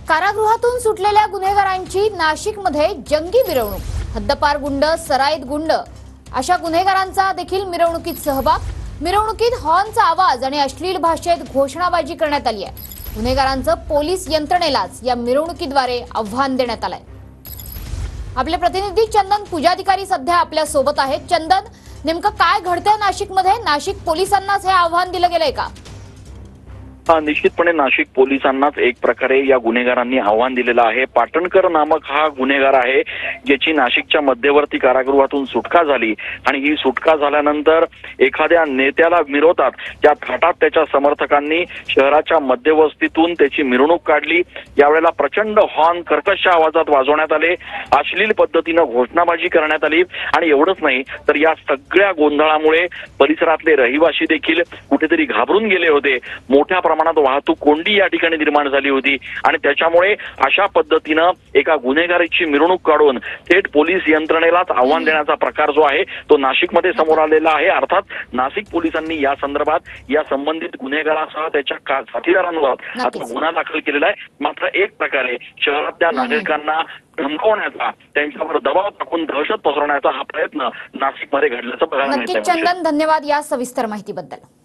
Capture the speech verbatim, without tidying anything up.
कारागृहातून सुटलेल्या गुन्हेगारांची नाशिकमध्ये जंगी मिरवणूक। हद्दपार गुंड, सराईत गुंड अशा गुन्हेगारांचा देखील मिरवणुकीत सहभाग। मिरवणुकीत हॉर्नचा आवाज आणि अश्लील भाषेत घोषणाबाजी करण्यात आली आहे। गुन्हेगारांचं पोलीस यंत्रणेलाच या मिरवणुकीद्वारे आव्हान देण्यात आलंय। आपले प्रतिनिधी चंदन पूजाधिकारी सध्या आपल्या सोबत आहेत। चंदन, नेमकं काय घडतंय नाशिकमध्ये? नाशिक पोलिसांनाच हे आव्हान दिलं गेलंय का? हा, निश्चितपणे नाशिक पोलिसांनाच एक प्रकारे या गुन्हेगारांनी आव्हान दिलेलं आहे। पाटणकर नामक हा गुन्हेगार आहे, ज्याची नाशिकच्या मध्यवर्ती कारागृहातून सुटका झाली आणि ही सुटका झाल्यानंतर एखाद्या नेत्याला विरोधात त्या थाटात त्याच्या समर्थकांनी शहराच्या मध्यवस्तीतून त्याची मिरवणूक काढली। यावेळेला प्रचंड हॉर्न कर्कश आवाजात वाजवण्यात आले, अश्लील पद्धतीनं घोषणाबाजी करण्यात आली आणि एवढंच नाही तर या सगळ्या गोंधळामुळे परिसरातले रहिवासी देखील कुठेतरी घाबरून गेले होते। मोठ्या प्रमाणात वाहतूक कोंडी या ठिकाणी निर्माण झाली होती आणि त्याच्यामुळे अशा पद्धतीनं एका गुन्हेगाराची मिरवणूक काढून थेट पोलीस यंत्रणेलाच आव्हान देण्याचा प्रकार जो आहे तो नाशिकमध्ये समोर आलेला आहे। अर्थात नाशिक पोलिसांनी या संदर्भात या संबंधित गुन्हेगारासह त्याच्या साथीदारांवर आता गुन्हा दाखल केलेला आहे। मात्र एक प्रकारे शहरातल्या नागरिकांना धमकवण्याचा, त्यांच्यावर दबाव टाकून दहशत पसरवण्याचा हा प्रयत्न नाशिकमध्ये घडल्याचं बघायला मिळतंय। नक्कीच चंदन, धन्यवाद या सविस्तर माहितीबद्दल।